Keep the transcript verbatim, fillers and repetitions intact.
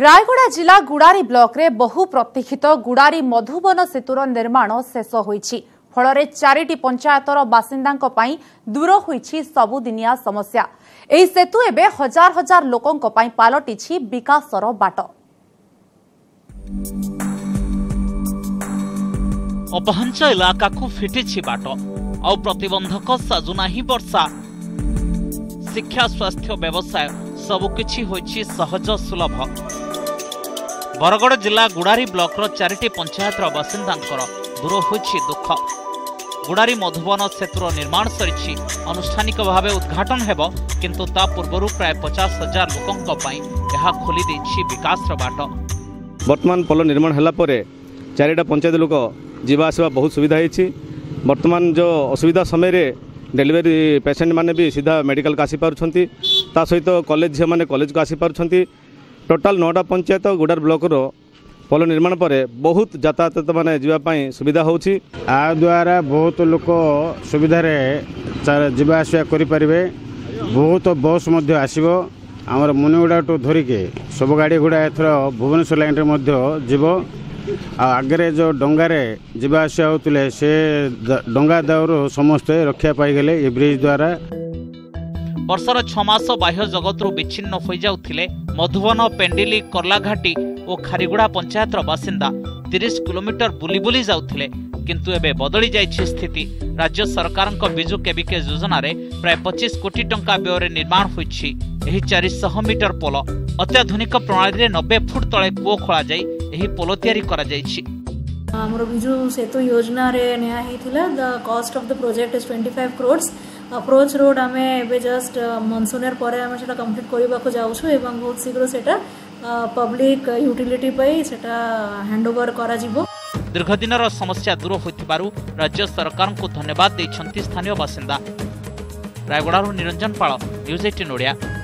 रायगड़ा जिला गुडारी ब्लॉक रे बहु प्रतीक्षित गुडारी मधुबन सेतुर निर्माण शेष होईछि। फल चारिटी पंचायतर बासिंदांक पई दूर होईछि सबुदिनिया समस्या। एही सेतु एबे हजार हजार लोकंक पई पालटिछि विकासर बाट। अपहंच इलाका को फिटिछि बाट और प्रतिबंधक साजुनाही वर्षा। शिक्षा स्वास्थ्य व्यवसाय सबुकिछि होईछि सहज सुलभ। बरगढ़ जिला गुडारी ब्लॉक रो चारिटी पंचायतर बासिंदांकर दूर होईछि दुख। गुडारी मधुबन सेतुर निर्माण सरिछि। अनुष्ठानिक भावे उद्घाटन हेबो, किंतु ता पूर्वरु प्राय पचास हजार लोकंक पई एहा खोली दैछि विकासर बाट। वर्तमान पोल निर्माण हला परे चारिटा पंचायत लोक जीवा आसवा बहुत सुविधा होईछि। वर्तमान जो असुविधा समय रे डेलीवरी पेशेंट माने भी सीधा मेडिकल का आसी पारुछंती। ता सहित कॉलेज झे माने कॉलेज को आसी पारुछंती। टोटाल नौटा पंचायत गुडार ब्लॉक रो पोल निर्माण पर बहुत यातायात माने जीवा पाई सुविधा होछि। आ द्वारा बहुत लोक सुविधा रे जीवा आसिया करि परिबे। बहुत बस मध्ये आसीबो। हमर मुनिगुडा टू धरिके सब गाड़ी गुडा एथर भुवनेश्वर लाइन रे मध्ये जीवो। आगे जो डंगारे जीवा आसिया होतले से डंगा दाउरो समस्ते रक्षा पाई गेले ए ब्रिज द्वारा। वर्षर छमास बाह्य जगतरू विच्छिन्न हो जाउथिले मधुबन, पेंडिली, करलाघाटी और खारीगुड़ा पंचायतर बासिंदा तीस किलोमीटर बुली बुली जाउथिले, किंतु एबे बदली जाइछि स्थिति। राज्य सरकारक बिजु केबिके योजना रे प्राय पच्चीस कोटी टंका व्यय निर्माण होइछि। एही चार सौ मीटर पोल अत्याधुनिक प्रणाली रे नब्बे फुट तळे कुओ खोला जाई एही पोल तयारी करा जाइछि। हमर बिजु सेतु योजना रे निया हेथिला। The cost of the project is पच्चीस करोड़। अप्रोच रोड आमे एबे जस्ट मनसूनर परे आमे सेटा कंप्लीट करबा को जाउछु एवं बहुत शीघ्र सेटा पब्लिक यूटिलिटी पई सेटा हैंडओवर करा जिवो। दीर्घ दिनर समस्या दूर होइथिबारु राज्य सरकार को धन्यवाद दैछंती स्थानीय बासिंदा। रायगड़ारू निरंजन पाल, न्यूज अठारह ओडिया।